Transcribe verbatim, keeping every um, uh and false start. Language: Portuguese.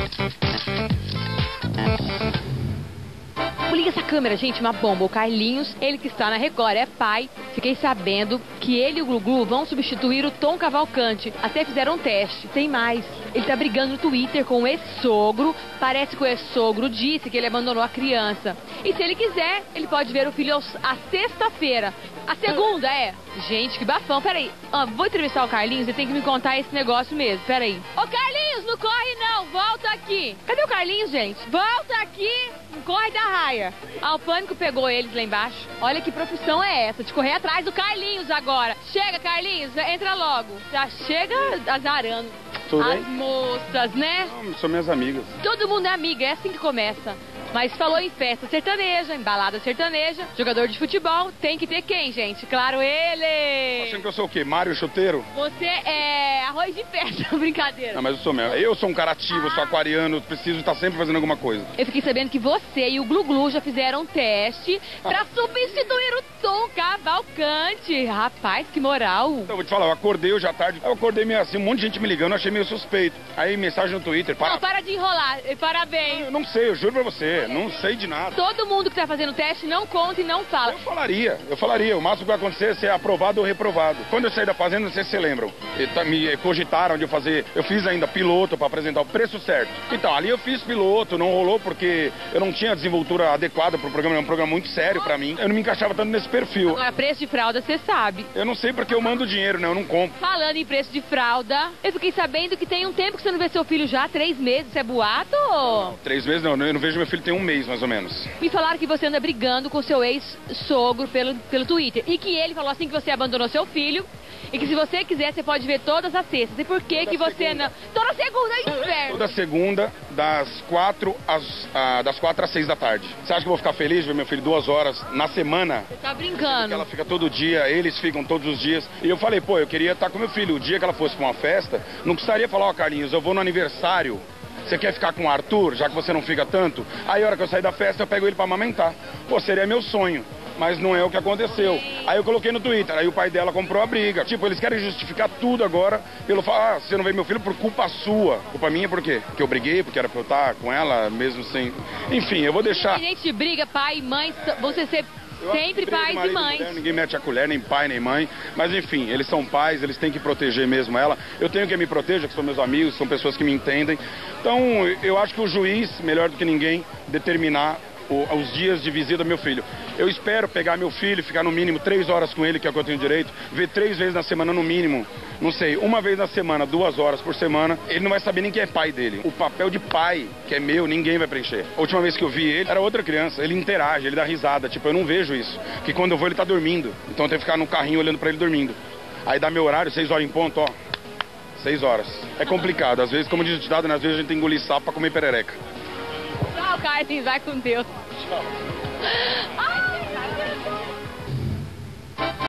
Liga essa câmera, gente, uma bomba. O Carlinhos, ele que está na Record, é pai. Fiquei sabendo que ele e o Glu-Glu vão substituir o Tom Cavalcante. Até fizeram um teste. Tem mais. Ele tá brigando no Twitter com o ex-sogro. Parece que o ex-sogro disse que ele abandonou a criança. E se ele quiser, ele pode ver o filho à sexta-feira. A segunda é... Gente, que bafão. Peraí, ah, vou entrevistar o Carlinhos, ele tem que me contar esse negócio mesmo. Peraí. Ô, Carlinhos, não corre não, volta aqui. Cadê o Carlinhos, gente? Volta aqui, não corre da raia. Ah, o pânico pegou eles lá embaixo. Olha que profissão é essa, de correr atrás do Carlinhos agora. Chega, Carlinhos, entra logo. Já chega azarando. Tudo As bem? moças, né? Não, são minhas amigas. Todo mundo é amiga, é assim que começa. Mas falou em festa sertaneja, em balada sertaneja, jogador de futebol, tem que ter quem, gente? Claro, ele! Achando que eu sou o quê? Mário Chuteiro? Você é arroz de festa, brincadeira. Não, mas eu sou mesmo. Eu sou um cara ativo, eu sou aquariano, preciso estar sempre fazendo alguma coisa. Eu fiquei sabendo que você e o Glu-Glu já fizeram um teste pra substituir o Tom Cavalcante. Rapaz, que moral. Então, eu vou te falar, eu acordei hoje à tarde, eu acordei meio assim, um monte de gente me ligando, eu achei meio suspeito. Aí mensagem no Twitter, para... Não, para de enrolar, parabéns. Eu não sei, eu juro pra você, não sei de nada. Todo mundo que tá fazendo teste não conta e não fala. Eu falaria, eu falaria, o máximo que vai acontecer é ser aprovado ou reprovado. Quando eu saí da fazenda, não sei se vocês lembram, me cogitaram de eu fazer, eu fiz ainda piloto pra apresentar o preço certo. Então, ali eu fiz piloto, não rolou porque eu não tinha a desenvoltura adequada pro programa, é um programa muito sério pra mim. Eu não me encaixava tanto nesse perfil. Agora, preço de fralda, você sabe. Eu não sei porque eu mando dinheiro, né? Eu não compro. Falando em preço de fralda, eu fiquei sabendo que tem um tempo que você não vê seu filho já, três meses, isso é boato? Não, três meses não, eu não vejo meu filho tem um mês, mais ou menos. Me falaram que você anda brigando com seu ex-sogro pelo, pelo Twitter. E que ele falou assim que você abandonou seu filho. E que se você quiser, você pode ver todas as sextas. E por que Toda que você segunda. não... Toda segunda, é inferno. Toda segunda, das quatro às, ah, das quatro às seis da tarde. Você acha que eu vou ficar feliz de ver meu filho duas horas na semana? Você tá Porque brincando. ela fica todo dia, eles ficam todos os dias. E eu falei, pô, eu queria estar com meu filho. O dia que ela fosse pra uma festa, não precisaria falar, ó, Carlinhos, eu vou no aniversário. Você quer ficar com o Arthur, já que você não fica tanto? Aí a hora que eu sair da festa, eu pego ele pra amamentar. Pô, seria meu sonho. Mas não é o que aconteceu. Aí eu coloquei no Twitter, aí o pai dela comprou a briga. Tipo, eles querem justificar tudo agora pelo fato, ah, você não vê meu filho por culpa sua. Culpa minha por quê? Porque eu briguei, porque era pra eu estar com ela, mesmo sem... Enfim, eu vou deixar... A gente briga, pai e mãe, você ser Eu acho sempre que briga de pais e marido mães. mulher, ninguém mete a colher, nem pai, nem mãe. Mas enfim, eles são pais, eles têm que proteger mesmo ela. Eu tenho que me proteger, que são meus amigos, são pessoas que me entendem. Então, eu acho que o juiz, melhor do que ninguém, determinar o, os dias de visita do meu filho. Eu espero pegar meu filho, ficar no mínimo três horas com ele, que é o que eu tenho direito, ver três vezes na semana no mínimo. Não sei, uma vez na semana, duas horas por semana, ele não vai saber nem quem é pai dele. O papel de pai, que é meu, ninguém vai preencher. A última vez que eu vi ele, era outra criança, ele interage, ele dá risada, tipo, eu não vejo isso. Que quando eu vou ele tá dormindo, então eu tenho que ficar no carrinho olhando pra ele dormindo. Aí dá meu horário, seis horas em ponto, ó, seis horas. É complicado, às vezes, como diz o ditado, né, às vezes a gente tem que engolir sapo pra comer perereca. Tchau, Carlinhos, vai com Deus. Tchau. Ai,